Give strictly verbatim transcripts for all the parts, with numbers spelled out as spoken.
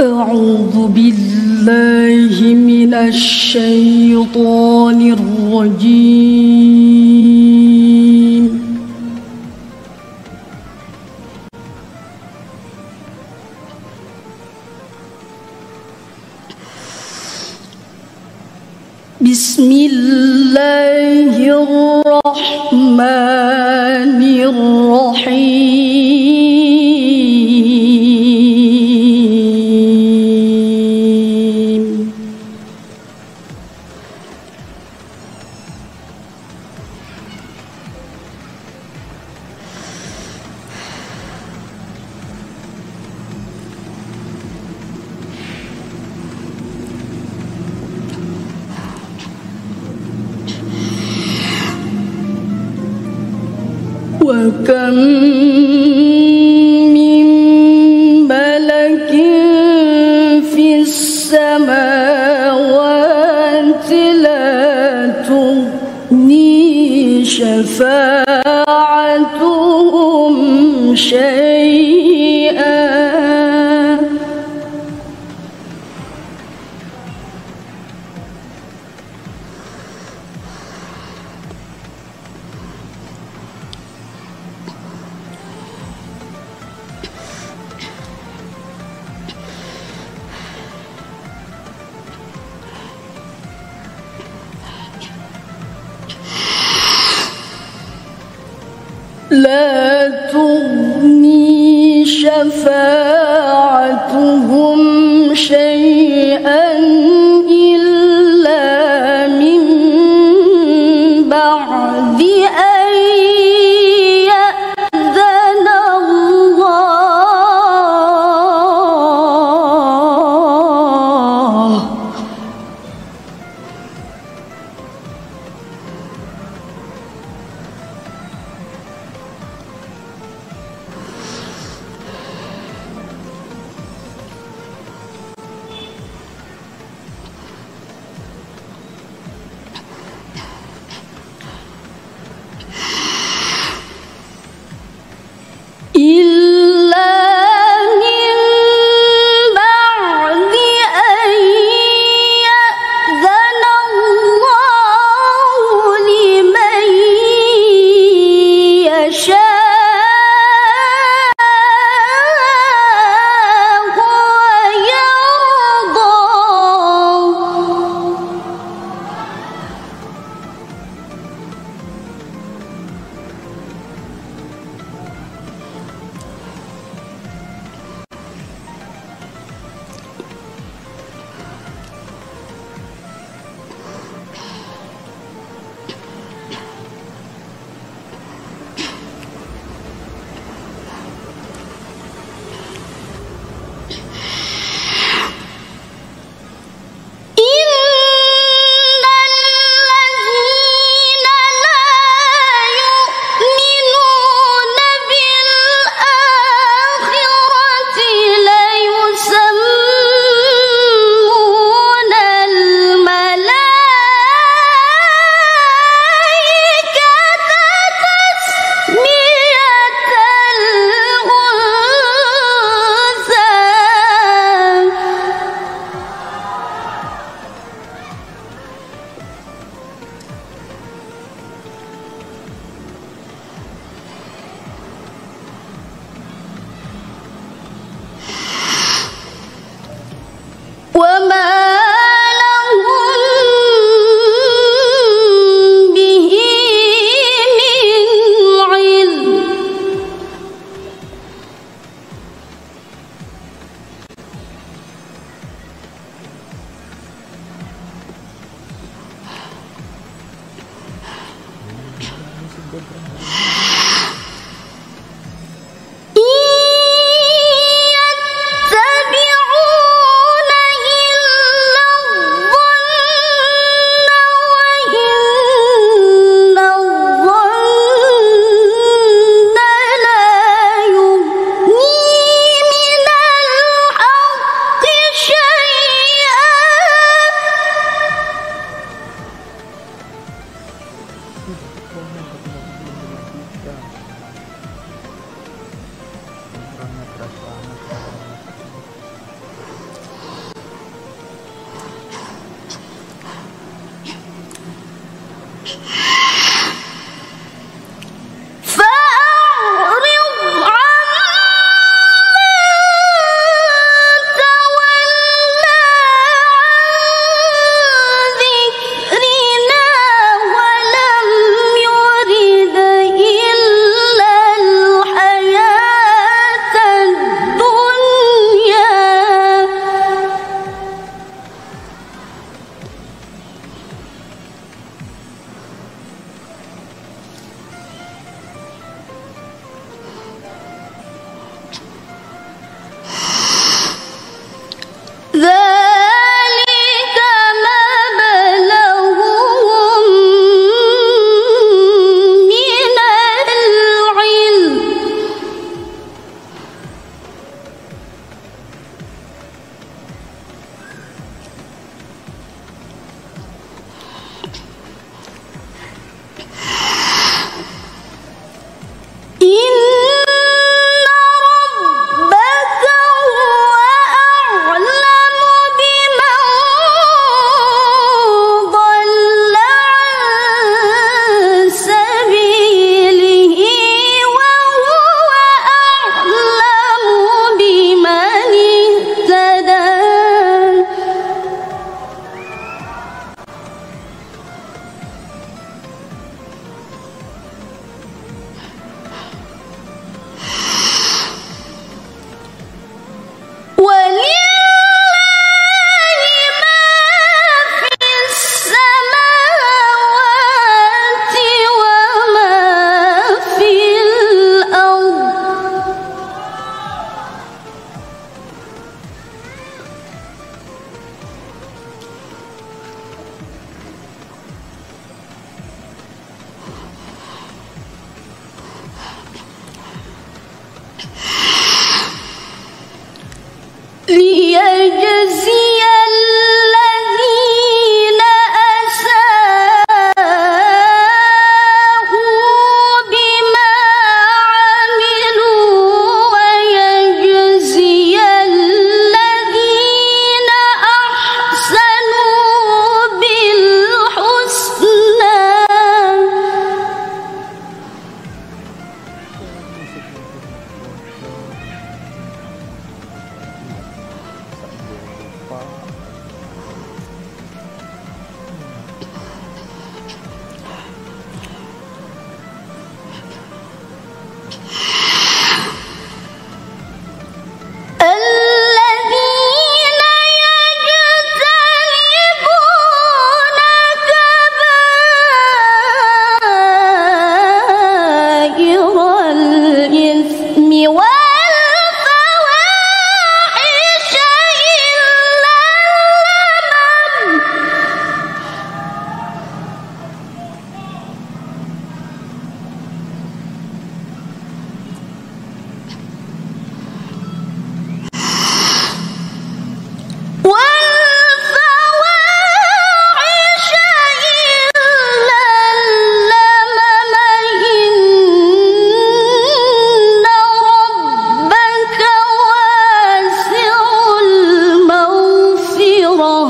أعوذ بالله من الشيطان الرجيم. بسم الله الرحمن الرحيم. وكم من ملك في السماوات لا تغني شفاعتهم شيئا لا تغني شفاعتهم شيئا إلا من بعد أن يأذن الله. إلا من بعد أن يأذن الله لمن يشاء ويرضى. وما لهم به من علم. يتبعون إلا والفواحش إلا اللمم والفواحش إلا اللمم إن ربك واسع المغفرة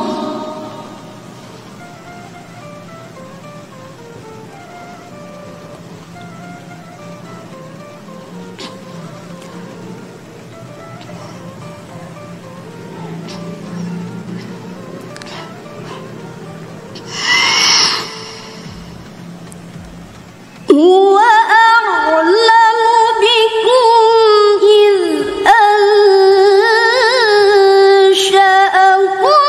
هو أعلم بكم إذ أنشأكم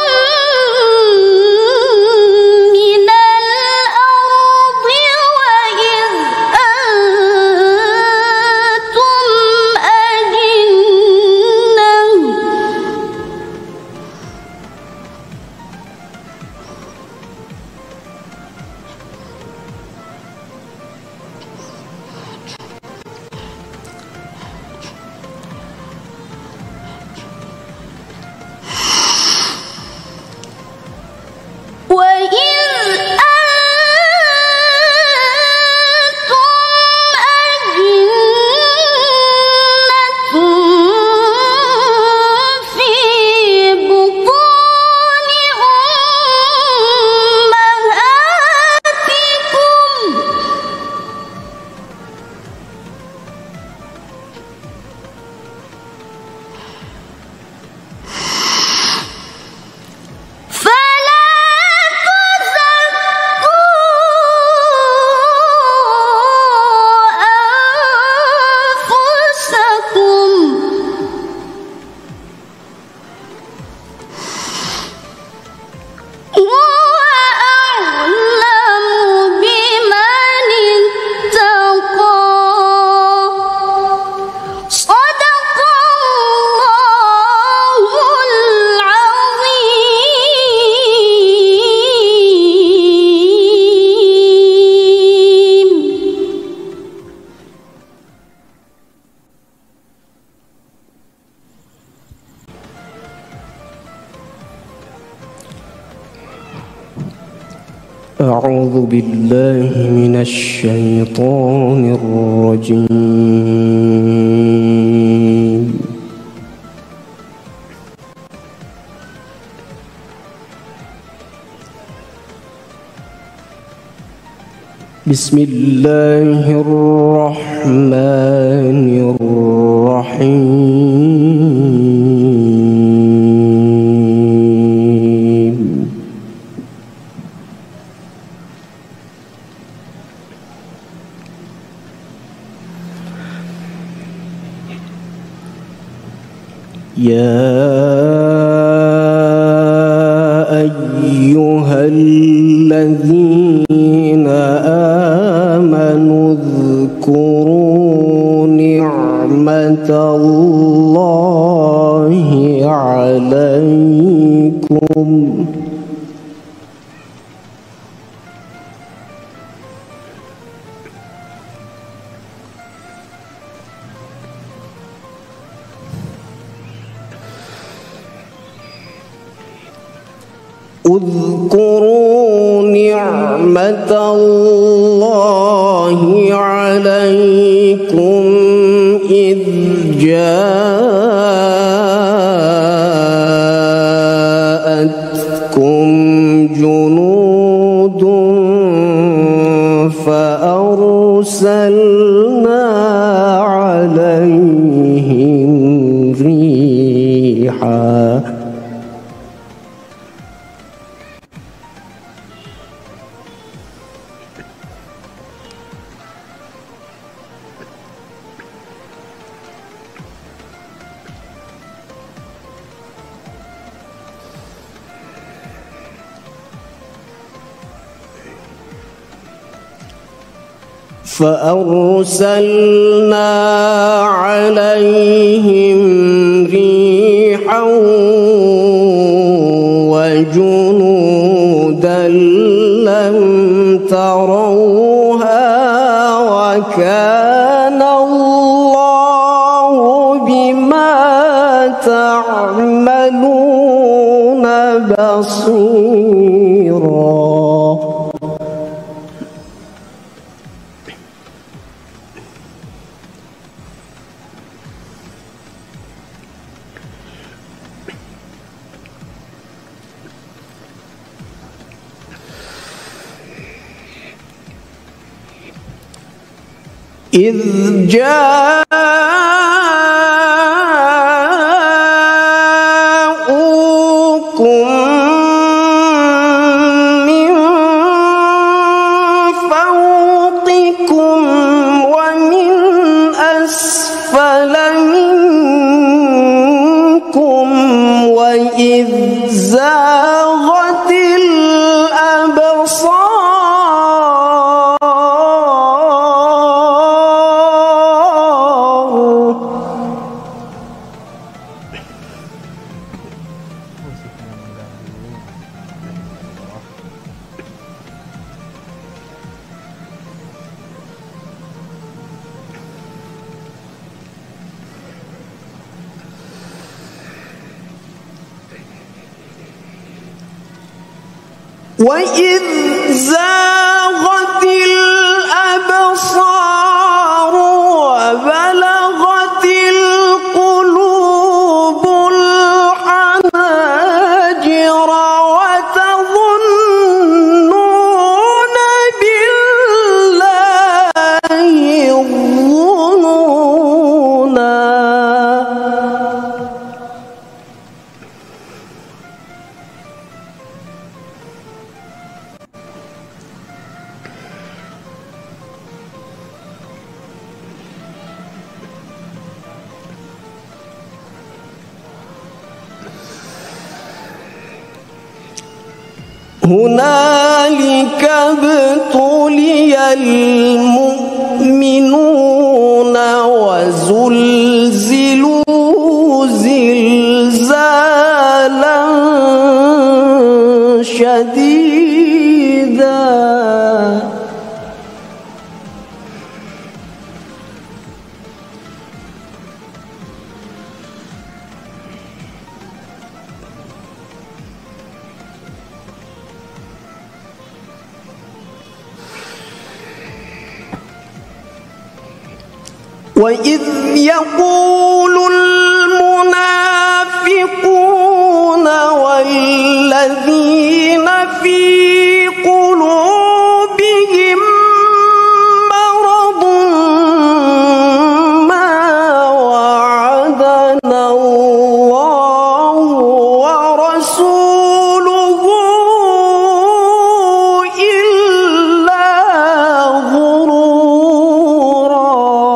من الأرض وإذ أنتم أجنة وإذ أنتم أجنة في بطون أمهاتكم فلا تزكوا أنفسكم هو أعلم بمن اتقى صدق الله العظيم. أعوذ بالله من الشيطان الرجيم. بسم الله الرحمن الرحيم. يا أيها الذين آمنوا اذكروا نعمة الله عليكم اذكروا نعمة الله عليكم إذ جاءتكم جنود فأرسلنا عليهم ريحا فأرسلنا عليهم ريحا وجنودا لم تروها وكان الله بما تعملون بصيرا. إذ جاءوكم من فوقكم ومن أسفل منكم وإذ زاغت الأبصار وإذ زاغت الأبصار وبلغت القلوب الحناجر وتظنون بالله الظنونا. هنالك ابتلي المؤمنون وزلزلوا زلزالا شديدا. وإذ يقول المنافقون والذين في قلوبهم مرض ما وعدنا الله ورسوله إلا غرورا.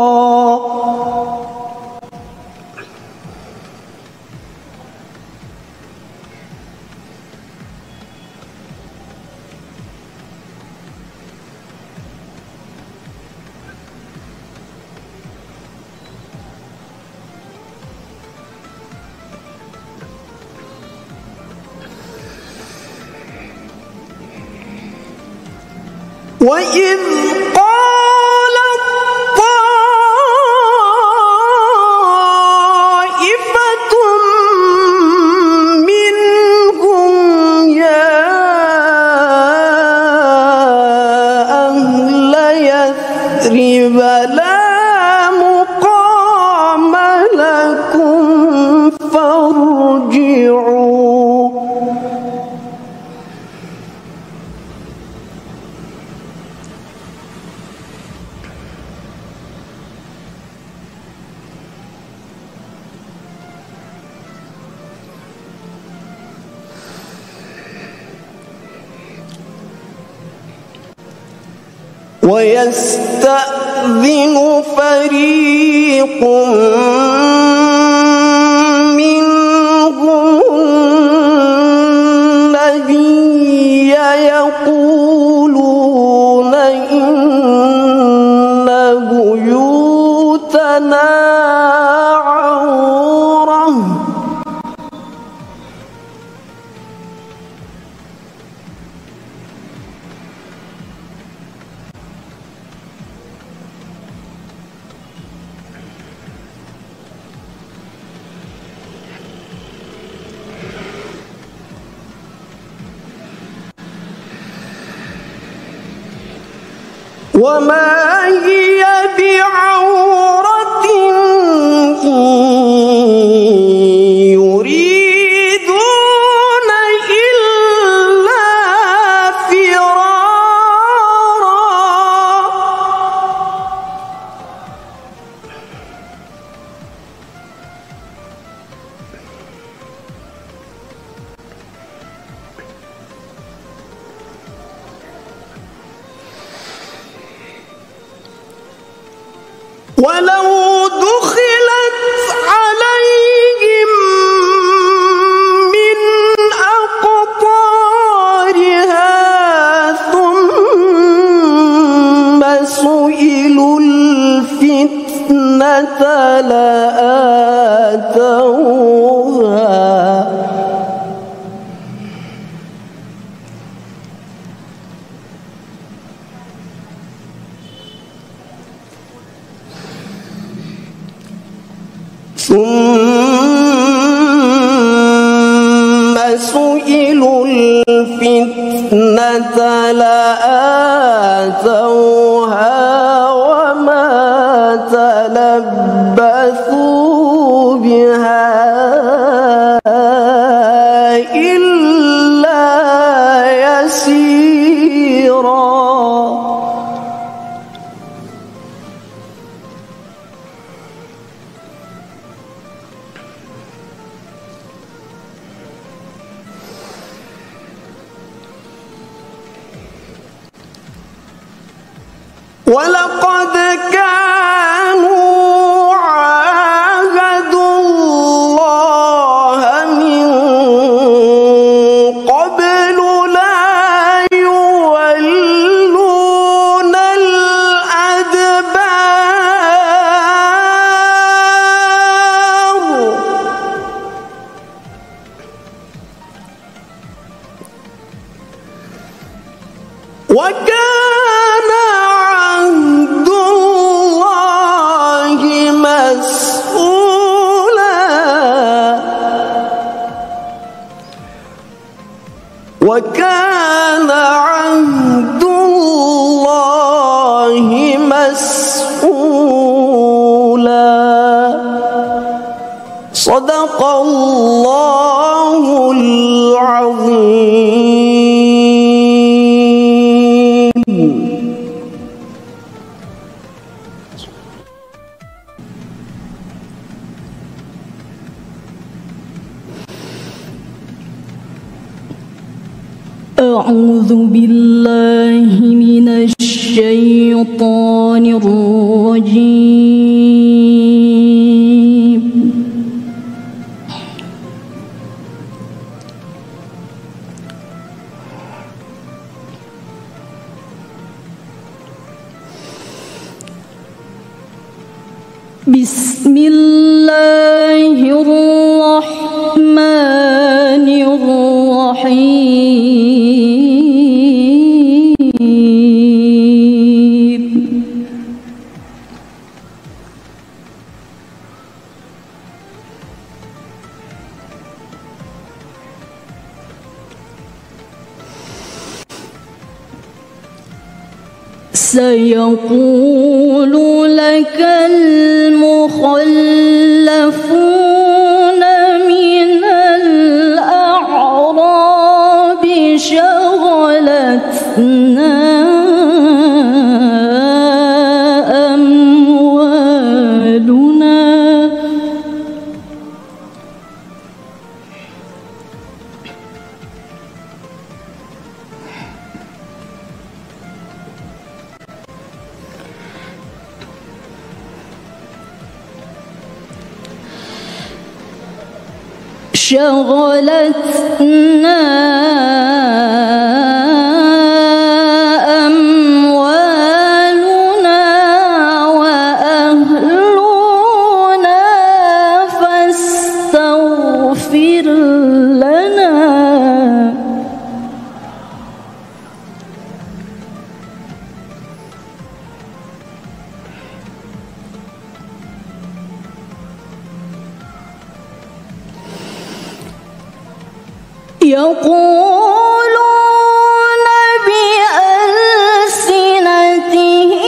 وإذ قالت طائفة منهم يا أهل يثرب لا مقام لكم فارجعوا. ويستأذن فريق منهم النبي يقولون إن وما هي بعورة يريدون إلا فرارا ولو دخلت عليهم من أقطارها ثم سئلوا الفتنة لآتوها ثم سئلوا الفتنة لآتوها وما تلبثوا بها إلا يسيرا ولقد كانوا عاهدوا الله من قبل لا يولون الأدبار وكان عهد الله مسؤولا وكان عهد الله مسؤولا صدق الله العظيم. أعوذ بالله من الشيطان الرجيم. بسم الله الرحمن الرحيم. سيقول لك المخلفون من الأعراب شغلتنا أموالنا شغلتنا أموالنا وأهلنا فاستغفر لنا يقولون بألسنتهم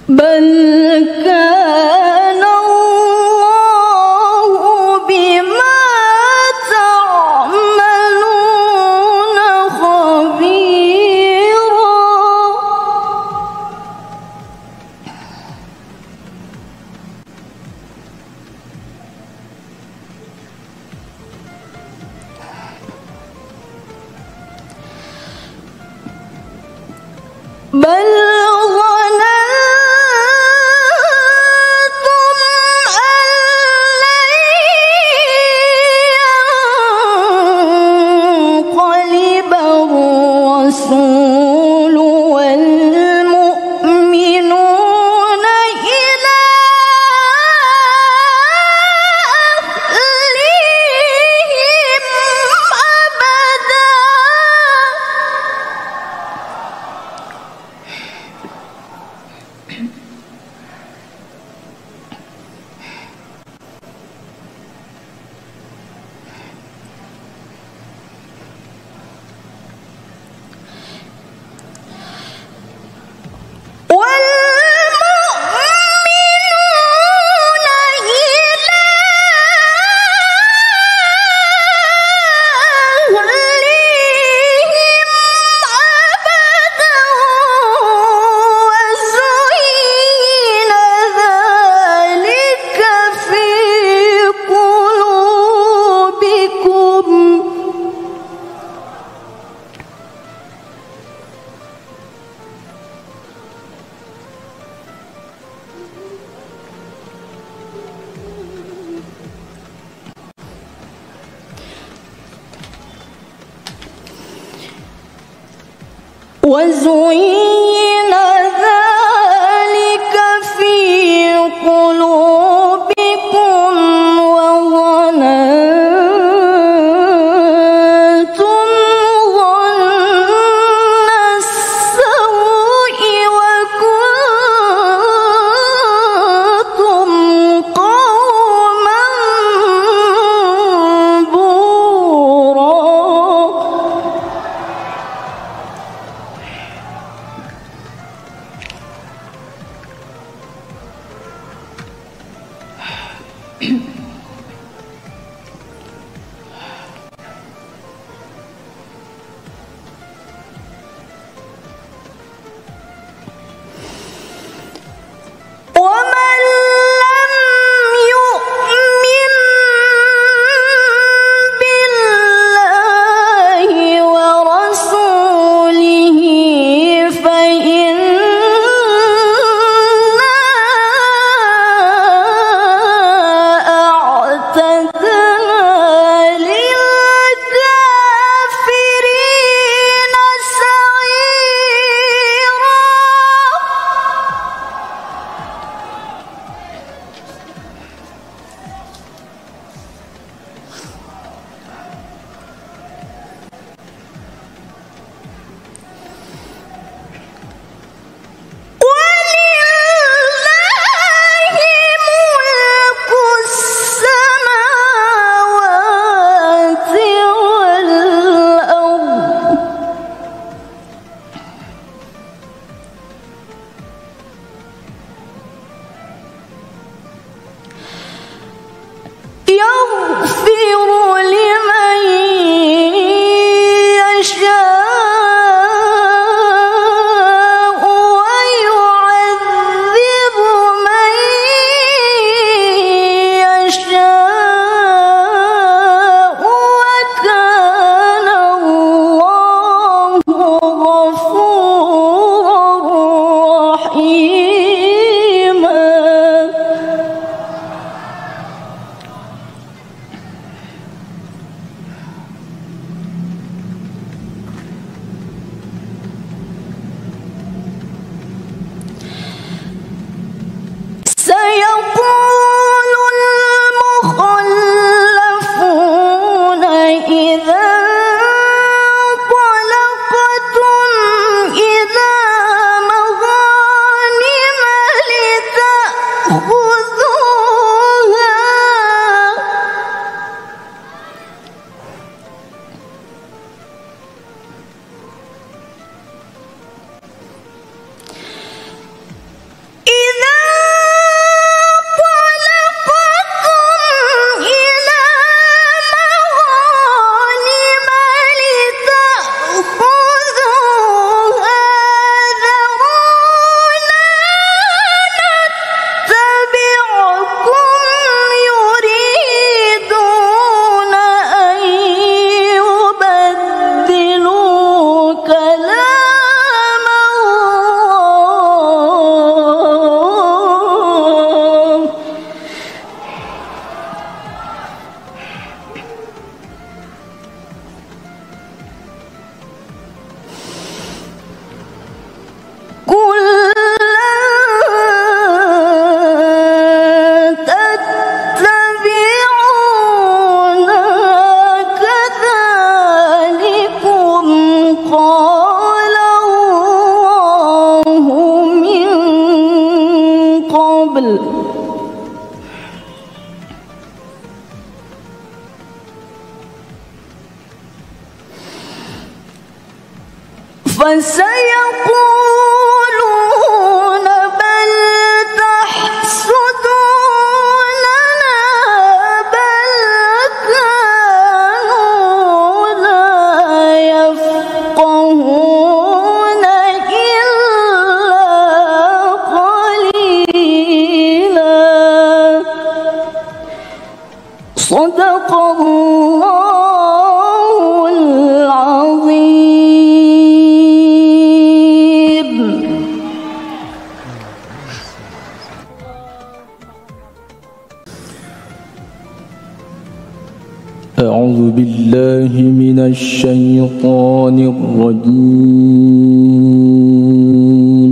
بل كان الله بما تعملون خبيرا. بل الرسول والمؤمنون إلى أهليهم أبدا. وزين ذلك في قلوبكم وظننتم ظن السوء وكنتم قوما بورا. ومن لم يؤمن بالله ورسوله فإنا فسيقولون بل تحسدوننا بل كانوا لا يفقهون إلا قليلا. صدق الله العظيم. أعوذ بالله من الشيطان الرجيم.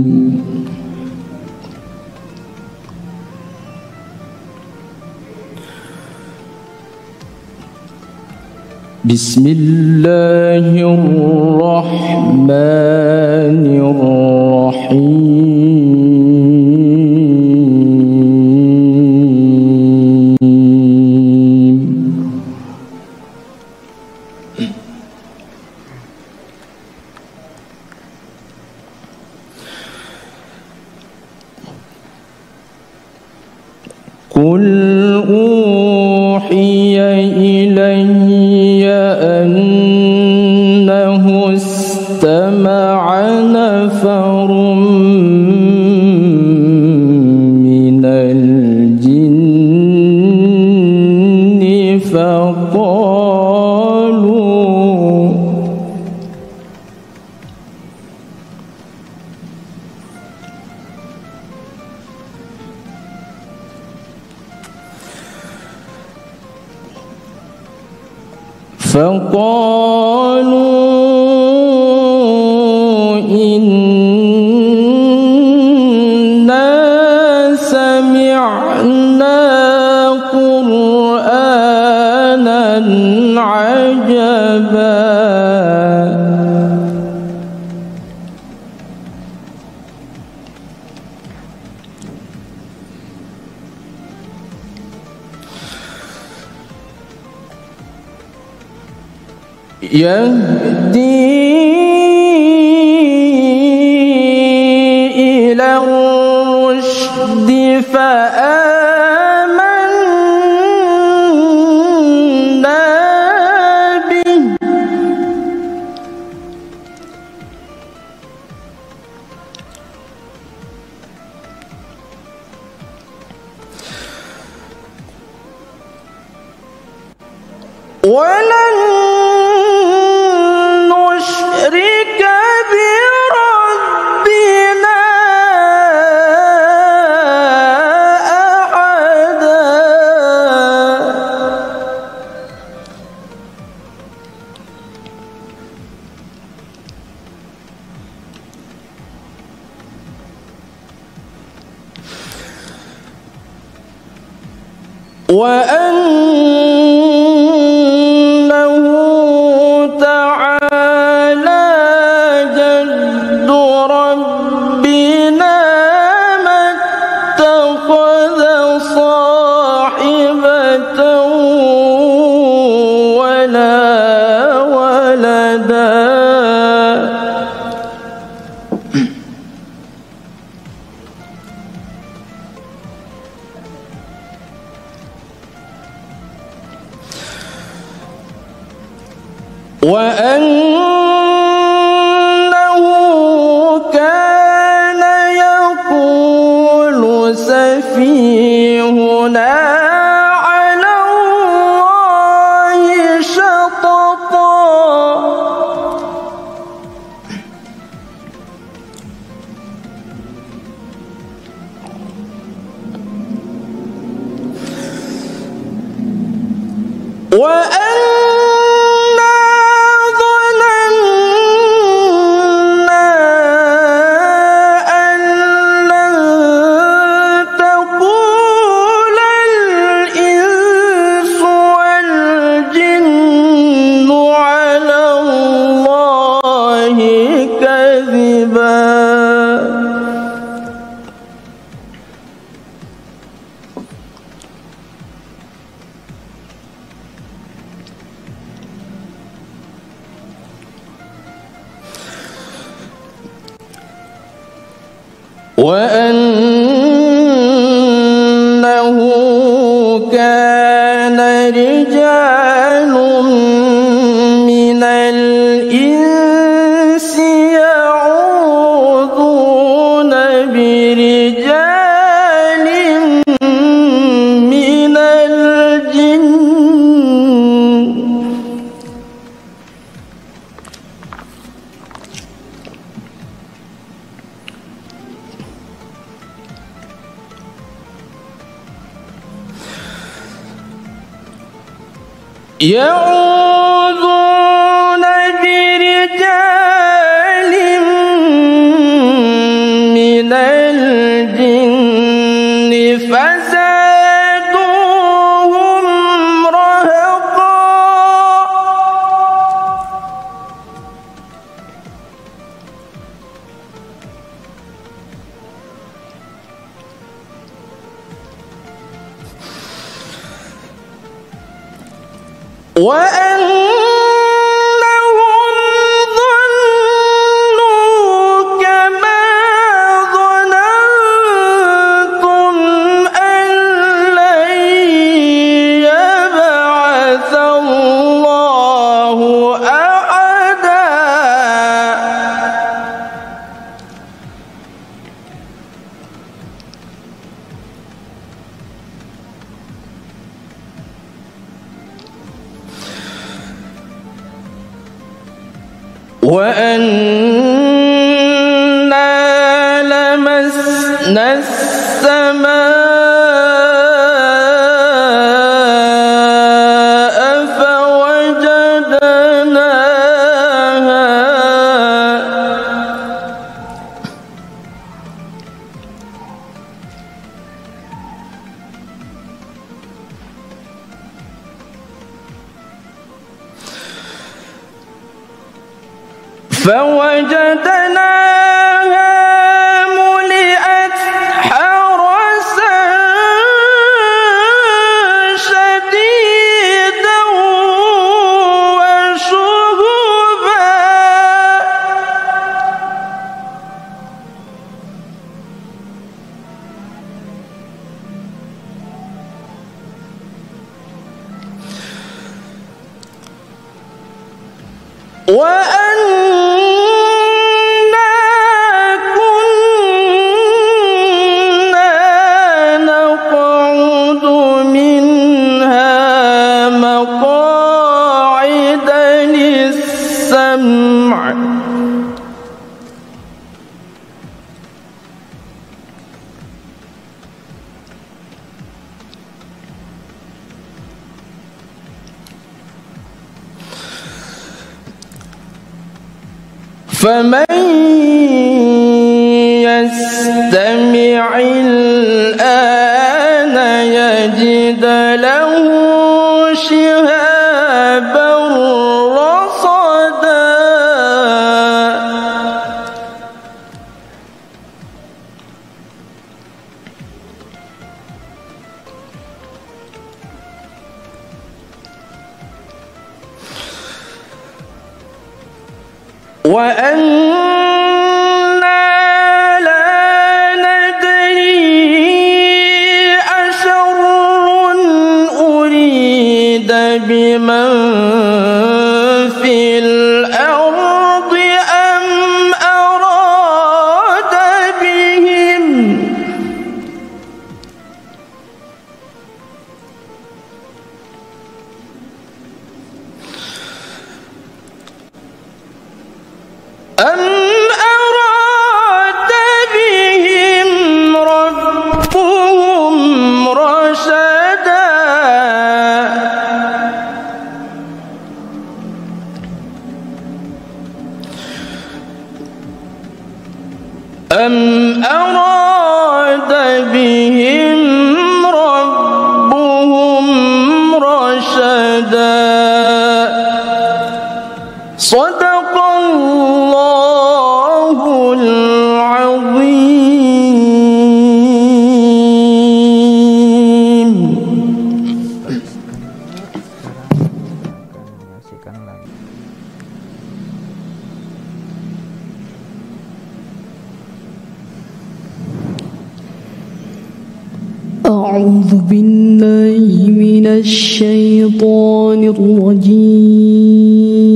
بسم الله الرحمن الرحيم. قل أوحي إلي أنه استمع نفر من الجن فقالوا فقالوا إنا سمعنا قرآنا عجبا يهدي إلى الرشد فآمنا به ولن نشرك بربنا أحدا. وأنه تعالى جد ربنا ما اتخذ صاحبة ولا ولدا. وأنه كان يقول سفيهنا على الله شططا. وأنا ظننا أن لن تقول الإنس والجن على الله كذبا. وأنه كان رجال من الإنس يعوذون برجال من الجن يعوذون برجال من الجن فزادوهم رهقا وأنهم ظنوا كما ظننتم أن لن يبعث الله أحدا وأنا لمسنا السماء فوجدناها فوجدناها ملئت حرسا شديدا وشهبا وأنا كنا نقعد منها مقاعد للسمع فمن يستمع الآن يجد له شهابا رصدا وأنا لا ندري أشر أريد بمن في الأرض أم أراد بهم أم أراد بهم ربهم رشدا أم أراد بهم ربهم رشدا صدق الله العظيم. Menyaksikan lagi. من الشيطان الرجيم.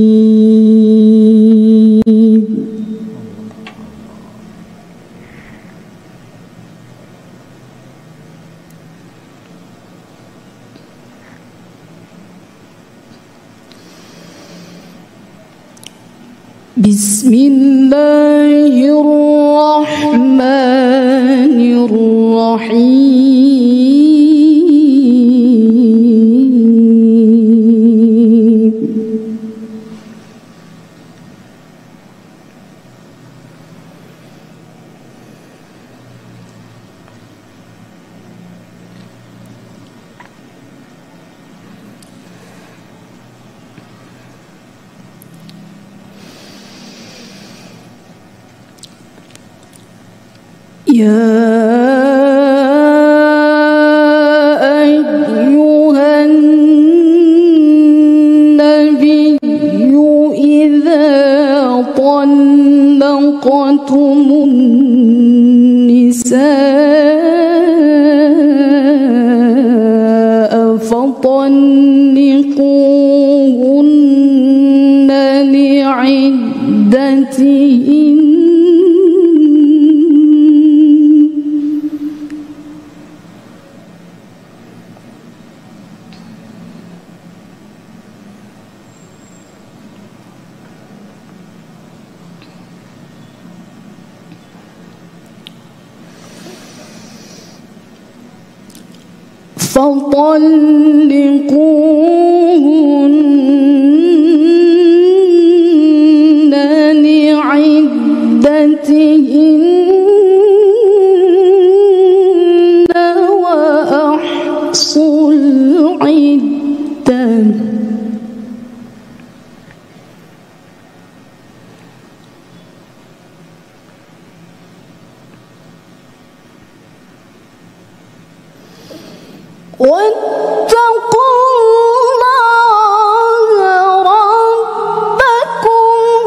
بسم الله الرحمن الرحيم. يا أيها النبي إذا طلقتم النساء فطلقوهن لعدتهن فطلقوهن لعدتهن وأحصوا العدة. واتقوا الله ربكم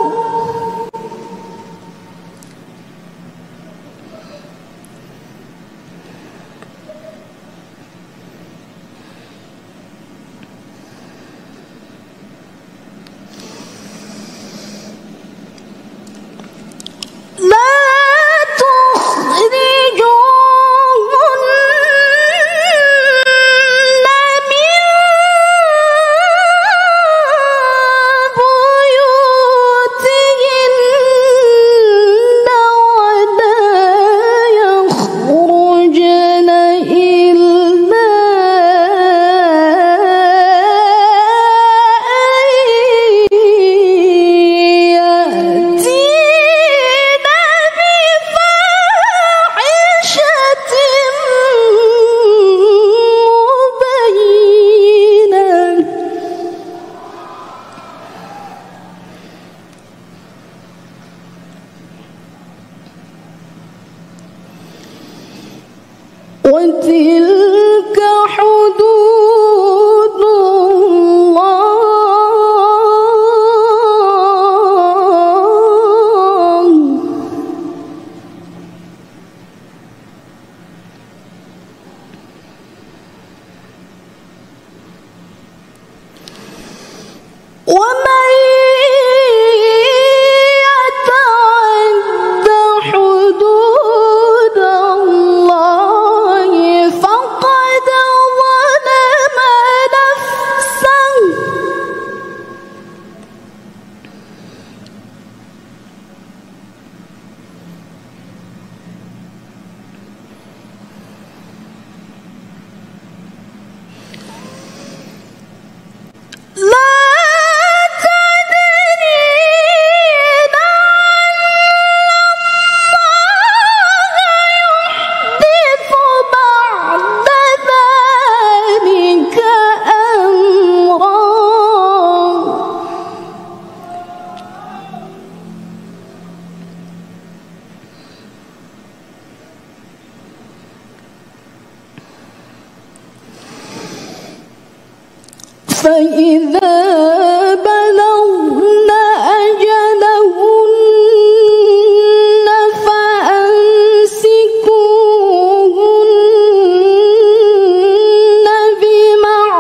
لا وتلك حدود الله. ومن يتعد حدود الله فقد ظلم نفسه. لا فإذا بلغن أجلهن فأمسكوهن بمعروف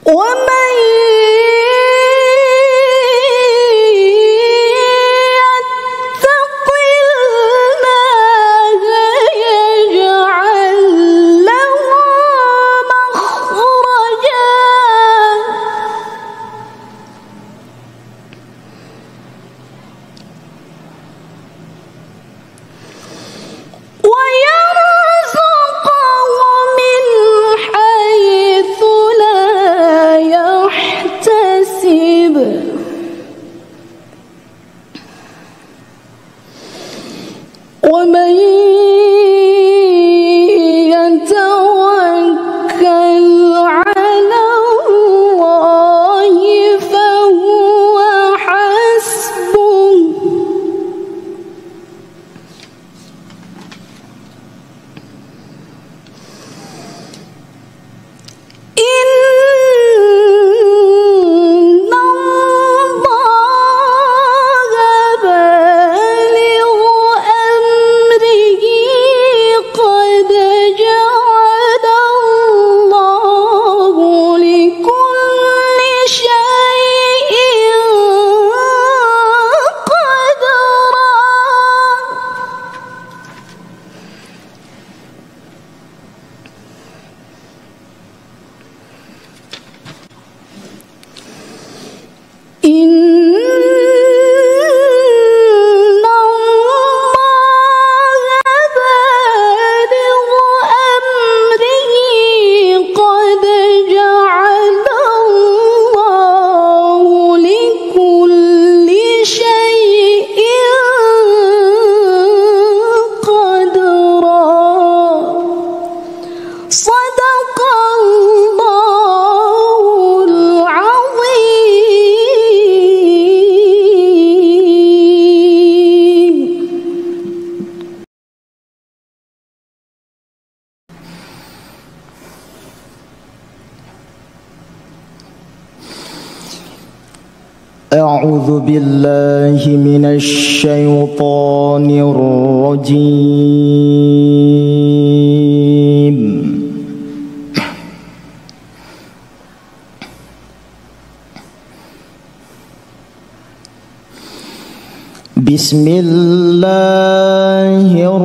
ومن يتق الله يجعل له مخرجا ويرزقه من حيث لا يحتسب ومن يتوكل على الله فهو حسبه إن الله بالغ أمره قد جعل الله لكل شيء قدرا إن الله بالغ أمره قد جعل الله لكل شيء قدرا صدق الله العظيم. أعوذ بالله من الشيطان الرجيم. بسم الله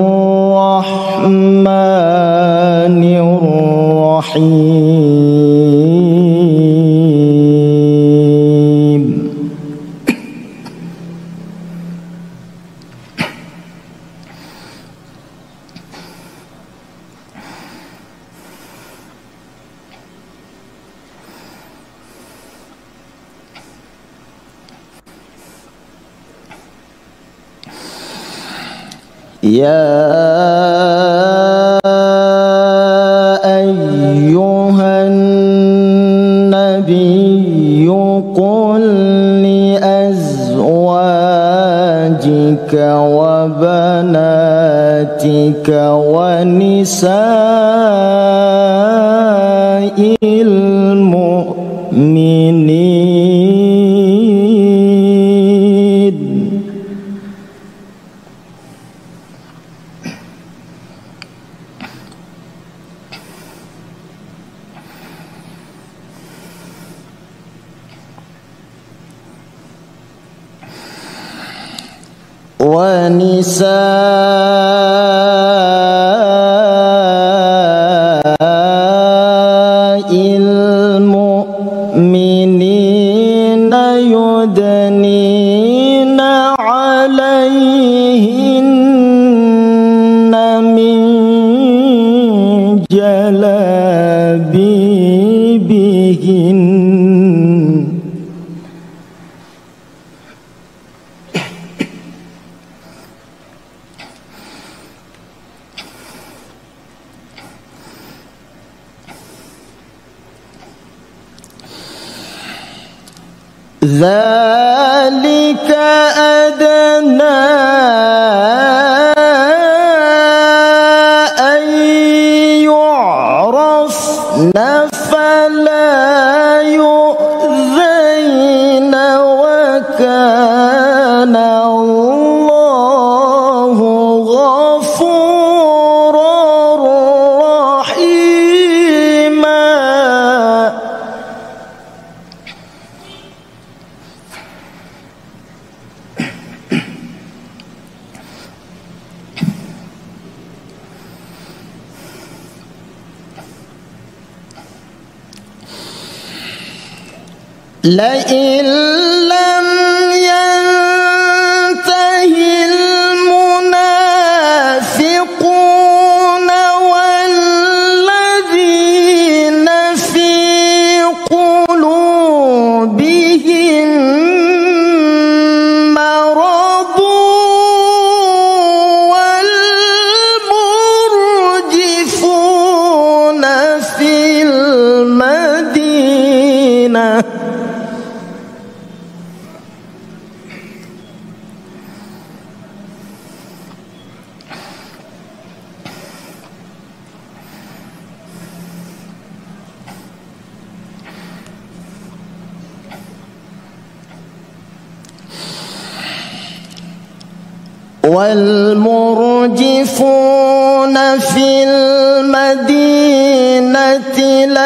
الرحمن الرحيم. يا أيها النبي قل لأزواجك وبناتك ونساء المؤمنين ونساء المؤمنين يدنين عليهن من جلابيبهن ذلك أدنى أن يعرفن فلا يؤذين وكان الله غفورا رحيما. لئن لم ينتهي المنافقون والذين في قلوبهم مرض والمرجفون في المدينة والمرجفون في المدينة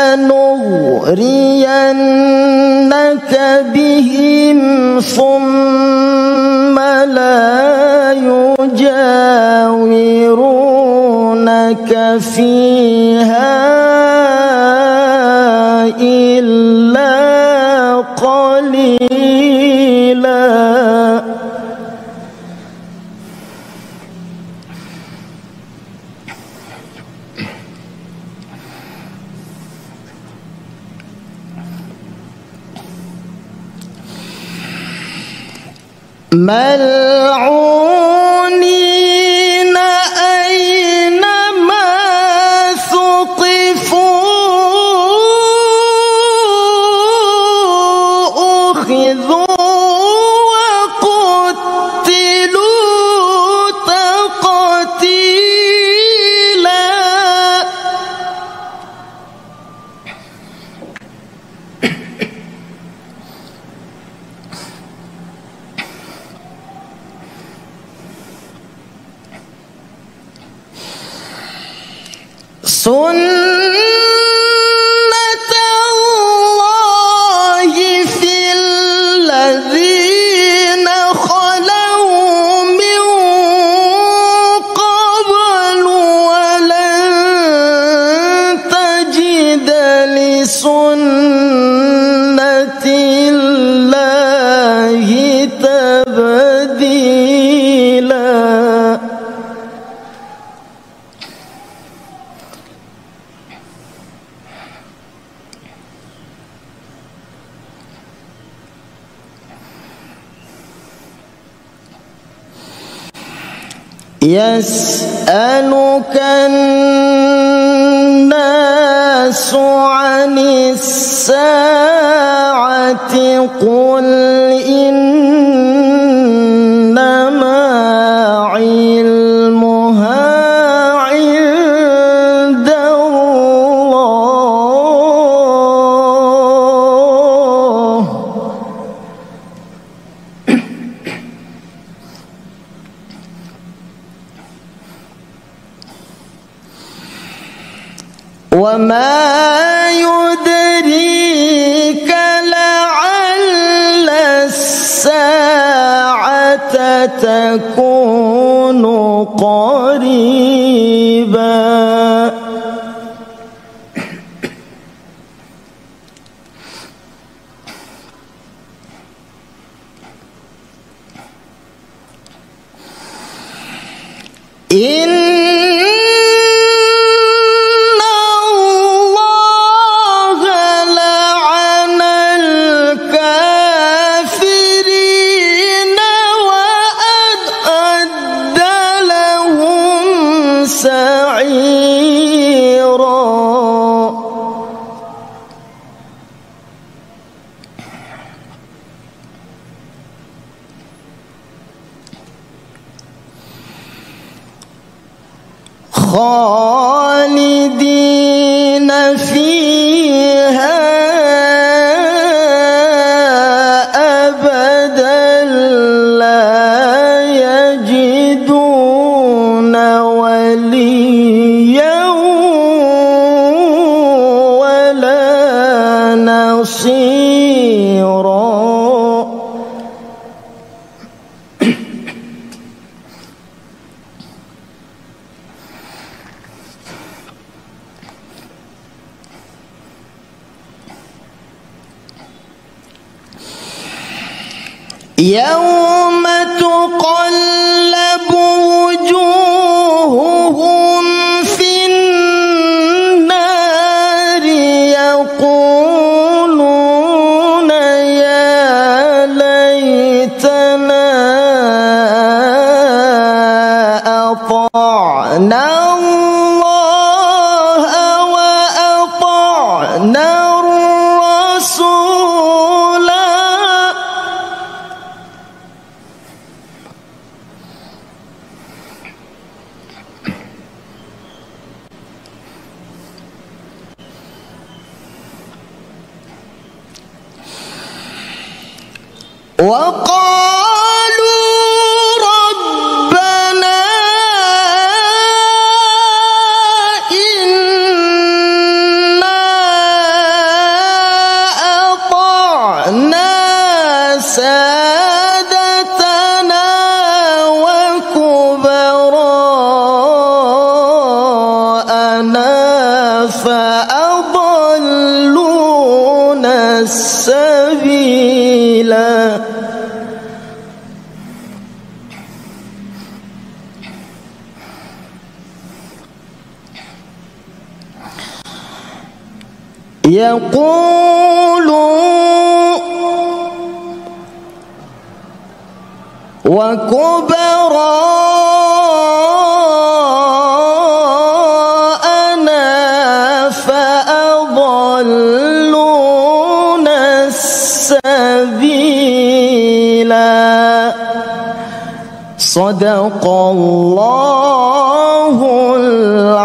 لنغرينك بهم ثم لا يجاورونك فيها إلا قليلا ملعونين أينما ثقفوا أخذوا وقتلوا تقتيلا سنة الله في الذين خلوا من قبل ولن تجد لسنة الله تبديلا يسألك الناس عن الساعة قل إنما علمها عند الله وما يدريك لعل الساعة تكون قريبا إن خالدين فيها أبدا لا يجدون وليا ولا نصيرا يوم تقلب وجوههم في النار يقولون يا ليتنا أطعنا الله وأطعنا الرسول. وقالوا ربنا إنا أطعنا سادتنا وكبراءنا فأضلونا السبيل. يقولوا وكبراءنا فأضلونا السبيل. صدق الله العظيم.